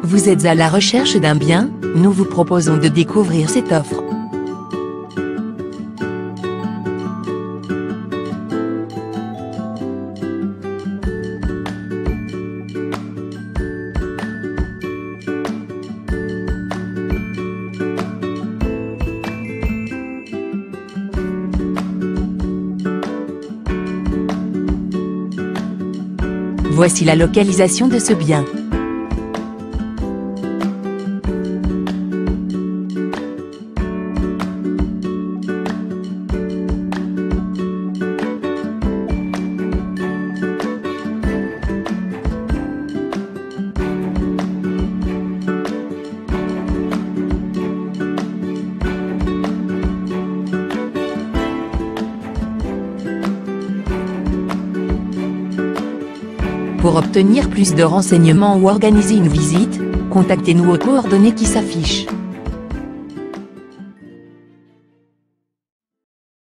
Vous êtes à la recherche d'un bien? Nous vous proposons de découvrir cette offre. Voici la localisation de ce bien. Pour obtenir plus de renseignements ou organiser une visite, contactez-nous aux coordonnées qui s'affichent.